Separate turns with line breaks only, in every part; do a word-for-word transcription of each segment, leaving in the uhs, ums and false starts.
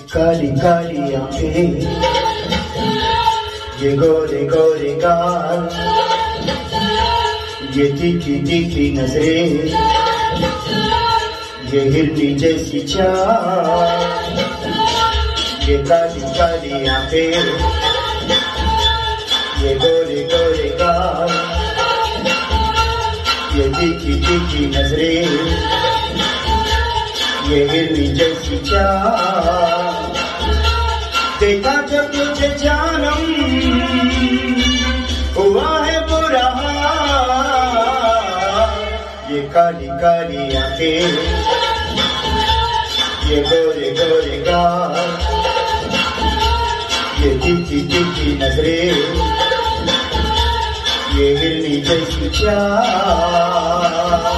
काली काली आंखें, ये गोरे गोरे गाल, ये तीखी तीखी नजरें, ये हिरनी जैसी चाल, ये काली काली आंखें, ये गोरे गोरे गाल, ये तीखी तीखी नजरें, ये हिरनी जैसी चाल। देखा जब तुझे जानम हुआ है बुरा, ये काली काली आंखें, ये गोरे गोरे गाल, ये तीखी तीखी नजरें, ये हिरनी जैसी चाल।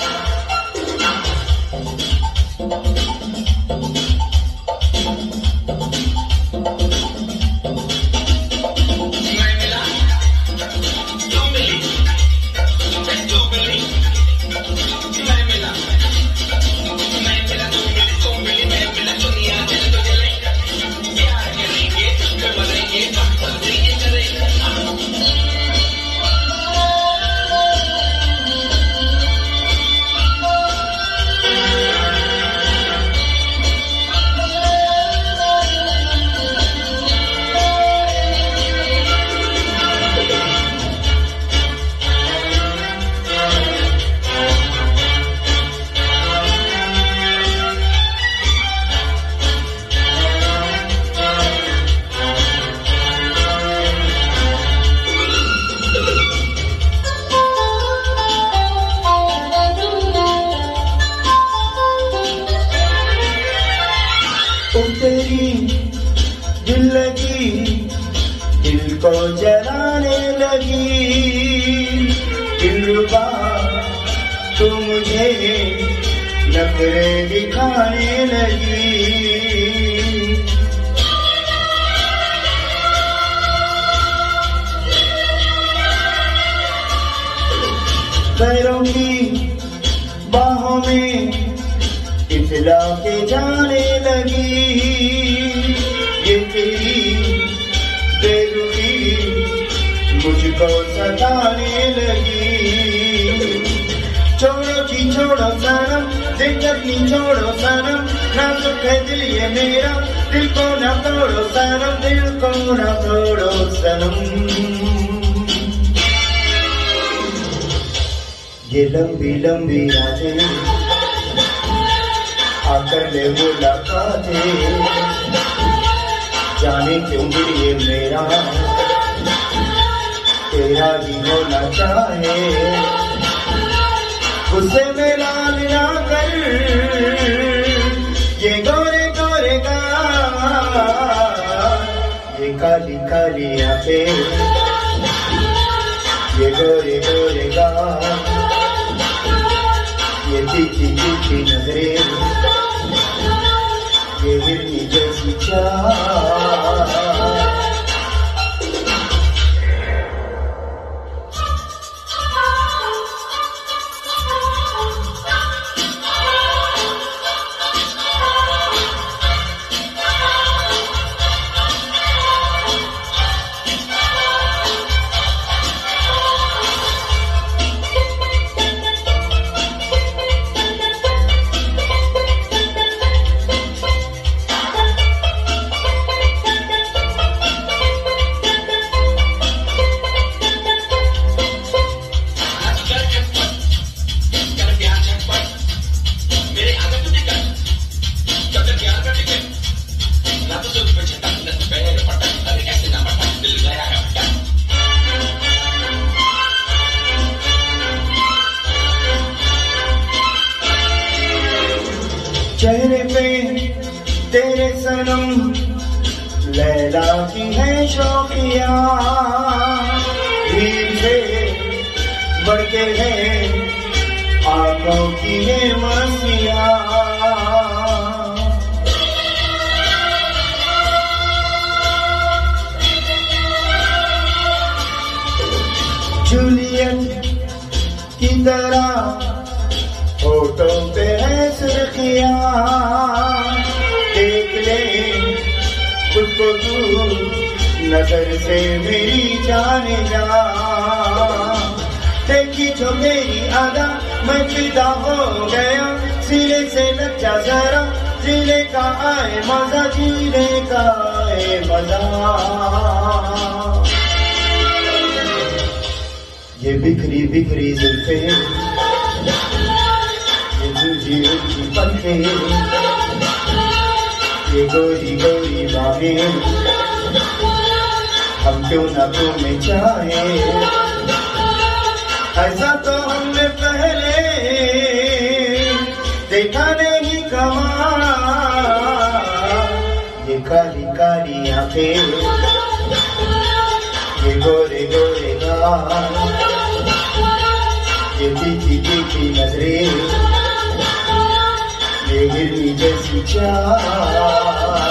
तेरी दिल लगी, दिल को जलाने लगी, दिलरुबा तू मुझे नखरे दिखाने लगी। पैरों की बाहों में इतला के जाने लगी, ये तेरी बेरुखी मुझको सताने लगी। छोड़ो जी छोड़ो सनम, दिक्कत नहीं छोड़ो सनम, ना सुख है दिल ये मेरा, दिल को ना तोड़ो सनम, दिल को ना तोड़ो सनम। ये लंबी लंबी रातें आकर ले मुलाकातें, जाने क्यों दिल ये मेरा तेरा ही होना चाहे। गुस्से में लाल ना कर ये गोरे गोरे गाल, ये काली काली आंखें, ये गोरे गोरे गाल, ये तीखी तीखी नजरें, ये हिरनी जैसी चाल। चेहरे पे तेरे सनम लैला की है शौकिया, दिल से बढ़ के है आंखों की है मस्तिया। जूलियट की तरह होठों पे है सुर्खियां, देख ले उसको तू नजर से मेरी जाने जा। देखी जो मेरी आदा मैं फिदा हो गया, सिरे से लज्जा जरा जीने का आए मजा, जीने का आए मजा। ये बिखरी बिखरी जुल्फे, ये दूजी उल्टी पलके, ये गोरी गोरी बाहें, हम क्यों ना तुम्हें चाहे। ऐसा तो हमने पहले देखा नहीं कहाँ। ये काली काली आंखें, ये गोरे गोरे गाल, ये तीखी तीखी नजरें, ये हिरनी जैसी चाल।